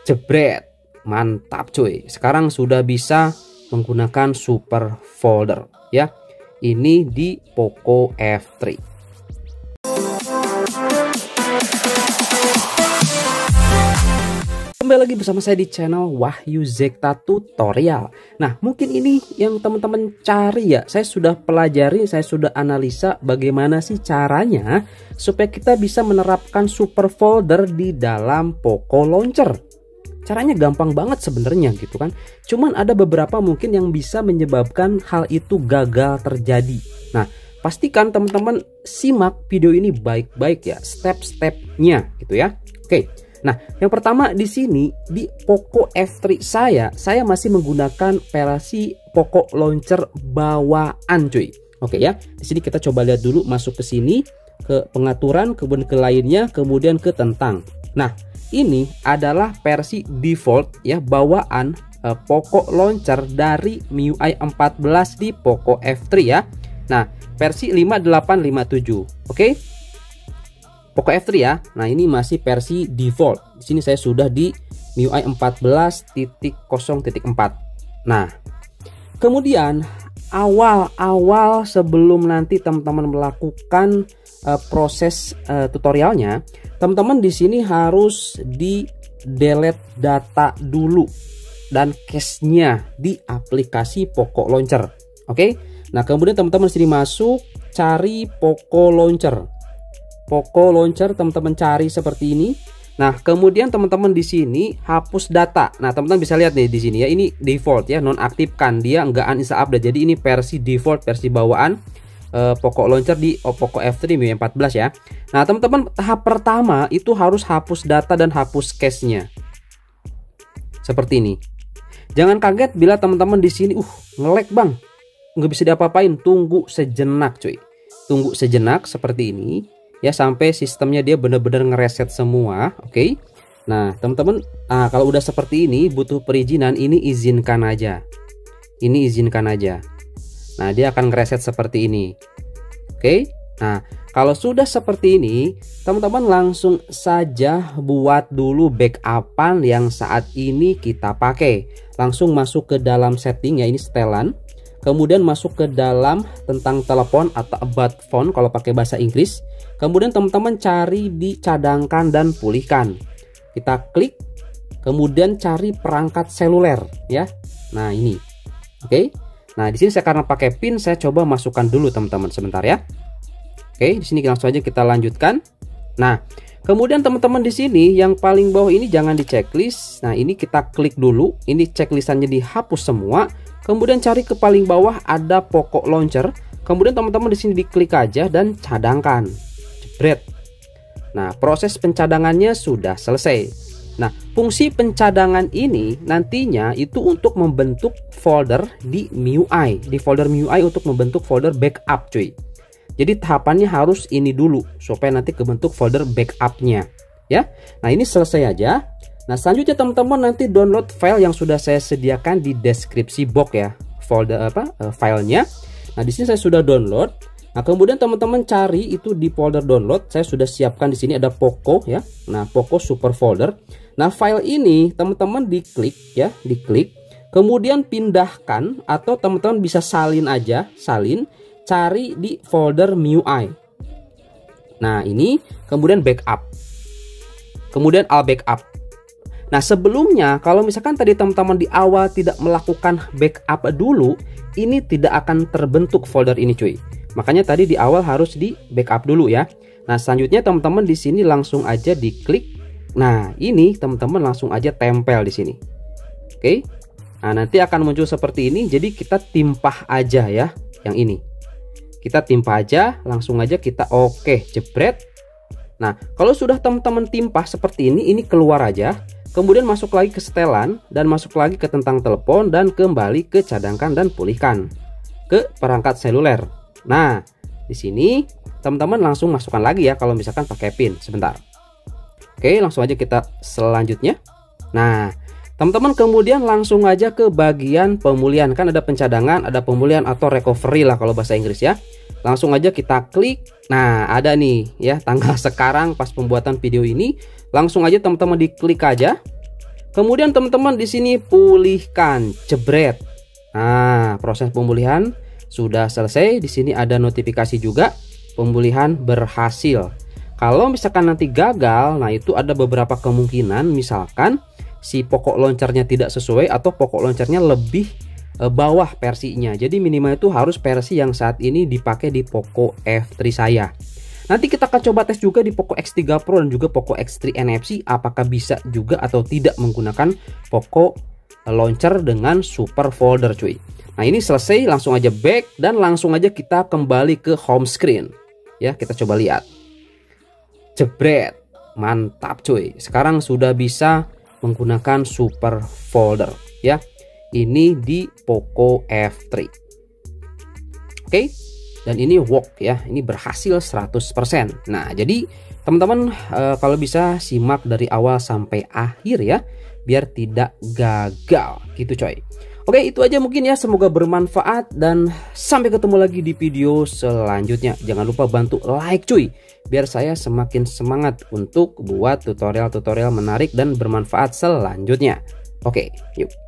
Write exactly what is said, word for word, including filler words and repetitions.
Jebret, mantap cuy. Sekarang sudah bisa menggunakan super folder ya. Ini di Poco F tiga. Kembali lagi bersama saya di channel Wahyu Zekta Tutorial. Nah, mungkin ini yang teman-teman cari ya. Saya sudah pelajari, saya sudah analisa bagaimana sih caranya supaya kita bisa menerapkan super folder di dalam Poco Launcher. Caranya gampang banget sebenarnya gitu kan. Cuman ada beberapa mungkin yang bisa menyebabkan hal itu gagal terjadi. Nah, pastikan teman-teman simak video ini baik-baik ya, step-stepnya gitu ya. Oke. Nah, yang pertama di sini di Poco F tiga saya, saya masih menggunakan versi Poco Launcher bawaan, cuy. Oke ya. Di sini kita coba lihat dulu, masuk ke sini, ke pengaturan, kemudian ke lainnya, kemudian ke tentang. Nah, ini adalah versi default ya, bawaan eh, Poco Launcher dari M I U I empat belas di Poco F tiga ya. Nah, versi lima delapan lima tujuh. Oke. Poco F tiga ya. Nah, ini masih versi default. Di sini saya sudah di M I U I empat belas titik nol titik empat. Nah, kemudian awal-awal sebelum nanti teman-teman melakukan uh, proses uh, tutorialnya, teman-teman di sini harus di delete data dulu dan cache-nya di aplikasi Poco Launcher. Oke. Nah, kemudian teman-teman sini masuk, cari Poco Launcher. Poco Launcher teman-teman cari seperti ini. Nah, kemudian teman-teman di sini hapus data. Nah, teman-teman bisa lihat nih di sini ya, ini default ya, nonaktifkan, dia enggak uninstall update. Jadi ini versi default, versi bawaan eh, Poco Launcher di oh, Poco F tiga M I U I empat belas ya. Nah, teman-teman tahap pertama itu harus hapus data dan hapus cache-nya. Seperti ini. Jangan kaget bila teman-teman di sini uh nge-lag, Bang. Nggak bisa diapa-apain, tunggu sejenak, cuy. Tunggu sejenak seperti ini. Ya, sampai sistemnya dia benar-benar ngereset semua. Oke. Okay? Nah, teman-teman, nah, kalau udah seperti ini butuh perizinan, ini izinkan aja. Ini izinkan aja. Nah, dia akan ngereset seperti ini. Oke. Okay? Nah, kalau sudah seperti ini, teman-teman langsung saja buat dulu backupan yang saat ini kita pakai. Langsung masuk ke dalam setting ya, ini setelan. Kemudian masuk ke dalam tentang telepon atau about phone kalau pakai bahasa Inggris. Kemudian teman-teman cari di cadangkan dan pulihkan. Kita klik. Kemudian cari perangkat seluler ya. Nah, ini. Oke. Nah, di sini saya karena pakai pin, saya coba masukkan dulu teman-teman sebentar ya. Oke, di sini langsung aja kita lanjutkan. Nah, kemudian teman-teman di sini yang paling bawah ini jangan di checklist. Nah, ini kita klik dulu. Ini checklistannya dihapus semua. Kemudian cari ke paling bawah ada Poco Launcher. Kemudian teman-teman di sini diklik aja dan cadangkan. Jebret. Nah, proses pencadangannya sudah selesai. Nah, fungsi pencadangan ini nantinya itu untuk membentuk folder di M I U I. Di folder M I U I untuk membentuk folder backup, cuy. Jadi tahapannya harus ini dulu supaya nanti kebentuk folder backupnya. Ya. Nah, ini selesai aja. Nah, selanjutnya teman-teman nanti download file yang sudah saya sediakan di deskripsi box ya, folder apa uh, filenya. Nah, di sini saya sudah download. Nah, kemudian teman-teman cari itu di folder download. Saya sudah siapkan di sini ada Poco ya. Nah, Poco super folder. Nah, file ini teman-teman diklik ya, diklik. Kemudian pindahkan atau teman-teman bisa salin aja, salin. Cari di folder M I U I. Nah, ini kemudian backup. Kemudian all backup. Nah, sebelumnya kalau misalkan tadi teman-teman di awal tidak melakukan backup dulu, ini tidak akan terbentuk folder ini, cuy. Makanya tadi di awal harus di backup dulu ya. Nah, selanjutnya teman-teman di sini langsung aja diklik. Nah, ini teman-teman langsung aja tempel di sini. Oke. Nah, nanti akan muncul seperti ini. Jadi kita timpah aja ya yang ini. Kita timpah aja, langsung aja kita oke, jebret. Nah, kalau sudah teman-teman timpah seperti ini, ini keluar aja. Kemudian masuk lagi ke setelan dan masuk lagi ke tentang telepon dan kembali ke cadangkan dan pulihkan ke perangkat seluler. Nah, di sini teman-teman langsung masukkan lagi ya kalau misalkan pakai pin. Sebentar. Oke, langsung aja kita selanjutnya. Nah, teman-teman kemudian langsung aja ke bagian pemulihan. Kan ada pencadangan, ada pemulihan atau recovery lah kalau bahasa Inggris ya. Langsung aja kita klik. Nah, ada nih ya tanggal sekarang pas pembuatan video ini. Langsung aja teman-teman diklik aja. Kemudian teman-teman di sini pulihkan, jebret. Nah, proses pemulihan sudah selesai. Di sini ada notifikasi juga pemulihan berhasil. Kalau misalkan nanti gagal, nah itu ada beberapa kemungkinan, misalkan si pokok launchernya tidak sesuai atau pokok launchernya lebih e, bawah versinya. Jadi minimal itu harus versi yang saat ini dipakai di Poco F tiga saya. Nanti kita akan coba tes juga di Poco X tiga Pro dan juga Poco X tiga N F C apakah bisa juga atau tidak menggunakan Poco launcher dengan super folder cuy. Nah ini selesai, langsung aja back dan langsung aja kita kembali ke home screen. Ya, kita coba lihat. Jebret, mantap cuy. Sekarang sudah bisa menggunakan super folder ya. Ini di Poco F tiga. Oke. Dan ini work ya. Ini berhasil seratus persen. Nah, jadi teman-teman e, kalau bisa simak dari awal sampai akhir ya, biar tidak gagal gitu coy. Oke, itu aja mungkin ya, semoga bermanfaat dan sampai ketemu lagi di video selanjutnya. Jangan lupa bantu like cuy, biar saya semakin semangat untuk buat tutorial-tutorial menarik dan bermanfaat selanjutnya. Oke, yuk.